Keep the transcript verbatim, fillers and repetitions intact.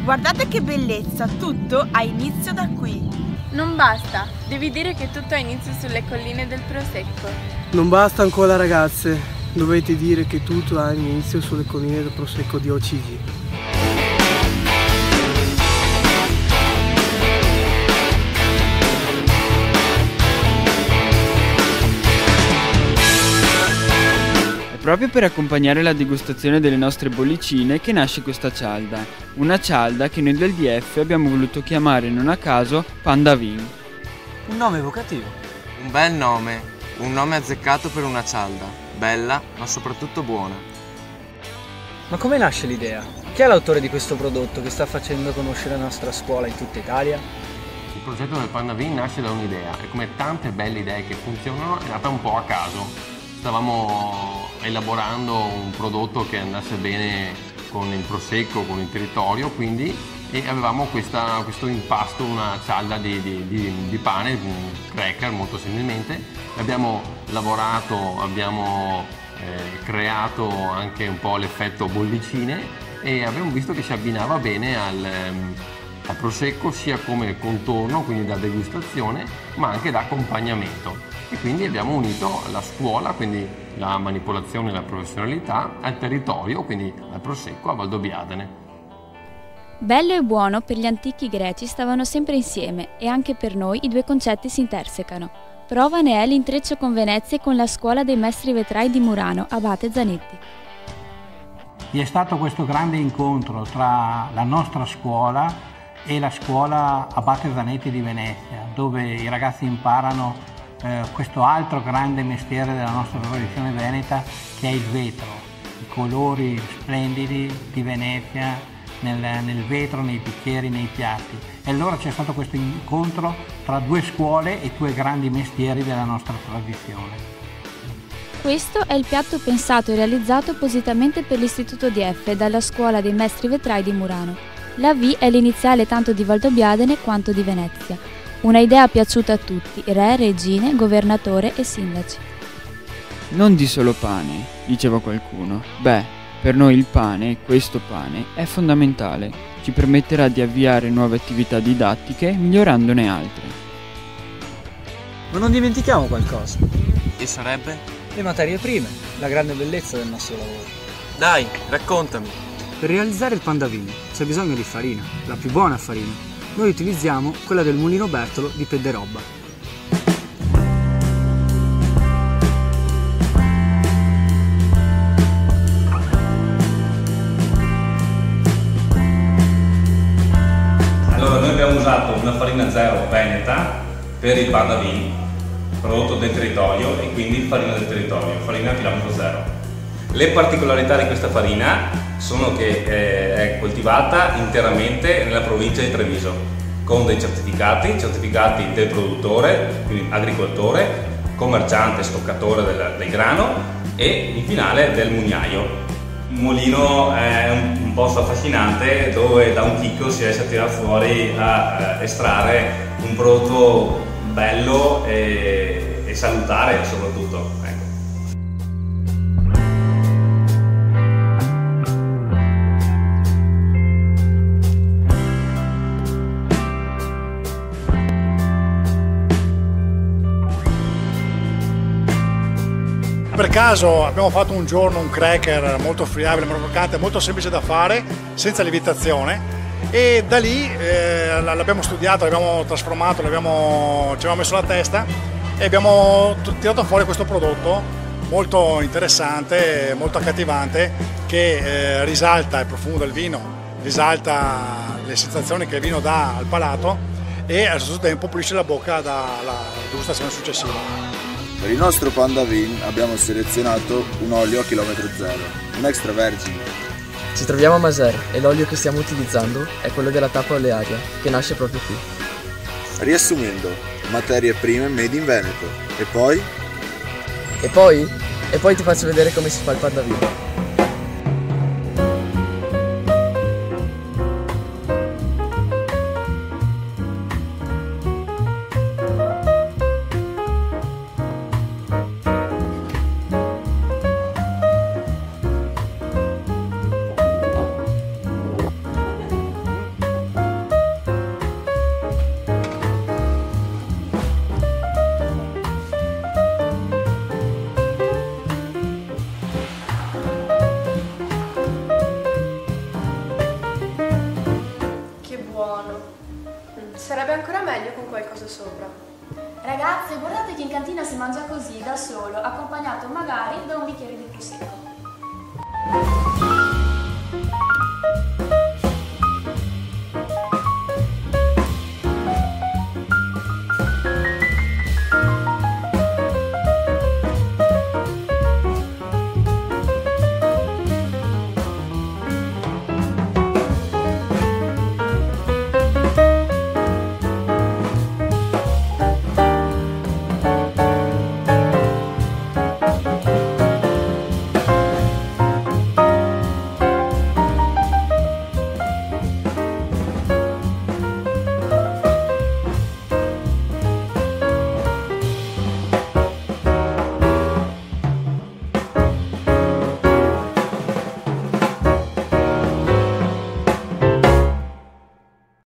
Guardate che bellezza, tutto ha inizio da qui. Non basta, devi dire che tutto ha inizio sulle colline del Prosecco. Non basta ancora ragazze, dovete dire che tutto ha inizio sulle colline del Prosecco di O C G. Proprio per accompagnare la degustazione delle nostre bollicine che nasce questa cialda. Una cialda che noi del D F abbiamo voluto chiamare non a caso Panda Vin. Un nome evocativo. Un bel nome, un nome azzeccato per una cialda. Bella, ma soprattutto buona. Ma come nasce l'idea? Chi è l'autore di questo prodotto che sta facendo conoscere la nostra scuola in tutta Italia? Il progetto del Panda Vin nasce da un'idea e come tante belle idee che funzionano è nata un po' a caso. Stavamo elaborando un prodotto che andasse bene con il prosecco, con il territorio, quindi e avevamo questa, questo impasto, una cialda di, di, di, di pane, un cracker molto similmente. Abbiamo lavorato, abbiamo eh, creato anche un po' l'effetto bollicine e abbiamo visto che si abbinava bene al, al prosecco sia come contorno, quindi da degustazione, ma anche da accompagnamento. E quindi abbiamo unito la scuola, quindi la manipolazione e la professionalità, al territorio, quindi al Prosecco, a Valdobbiadene. Bello e buono per gli antichi greci stavano sempre insieme e anche per noi i due concetti si intersecano. Prova ne è l'intreccio con Venezia e con la scuola dei maestri vetrai di Murano, Abate Zanetti. Vi è stato questo grande incontro tra la nostra scuola e la scuola Abate Zanetti di Venezia, dove i ragazzi imparano Eh, questo altro grande mestiere della nostra tradizione veneta, che è il vetro, i colori splendidi di Venezia nel, nel vetro, nei bicchieri, nei piatti. E allora c'è stato questo incontro tra due scuole e due grandi mestieri della nostra tradizione. Questo è il piatto pensato e realizzato appositamente per l'Istituto D F dalla Scuola dei Maestri Vetrai di Murano. La V è l'iniziale tanto di Valdobbiadene quanto di Venezia. Una idea piaciuta a tutti, re, regine, governatore e sindaci. Non di solo pane, diceva qualcuno. Beh, per noi il pane, questo pane, è fondamentale. Ci permetterà di avviare nuove attività didattiche, migliorandone altre. Ma non dimentichiamo qualcosa. E sarebbe? Le materie prime, la grande bellezza del nostro lavoro. Dai, raccontami. Per realizzare il Panda Vin c'è bisogno di farina, la più buona farina. Noi utilizziamo quella del Mulino Bertolo di Pederobba. Allora noi abbiamo usato una farina zero veneta per il Panda Vin, prodotto del territorio e quindi farina del territorio, farina a chilometro zero. Le particolarità di questa farina sono che eh, è coltivata interamente nella provincia di Treviso, con dei certificati, certificati del produttore, quindi agricoltore, commerciante, stoccatore del, del grano e in finale del mugnaio. Il mulino è un, un posto affascinante dove da un chicco si riesce a tirare fuori a eh, estrarre un prodotto bello e, e salutare soprattutto. Ecco. Per caso abbiamo fatto un giorno un cracker molto friabile, molto croccante, molto semplice da fare, senza lievitazione, e da lì eh, l'abbiamo studiato, l'abbiamo trasformato, l'abbiamo, ci abbiamo messo la testa e abbiamo tirato fuori questo prodotto molto interessante, molto accattivante, che eh, risalta il profumo del vino, risalta le sensazioni che il vino dà al palato e allo stesso tempo pulisce la bocca dalla degustazione successiva. Per il nostro Panda Vin abbiamo selezionato un olio a chilometro zero, un extravergine. Ci troviamo a Maser e l'olio che stiamo utilizzando è quello della Tappa Olearia, che nasce proprio qui. Riassumendo, materie prime made in Veneto. E poi? E poi? E poi ti faccio vedere come si fa il Panda Vin. scritto sopra. Ragazze, guardate che in cantina si mangia così, da solo, accompagnato magari da un bicchiere di prosecco.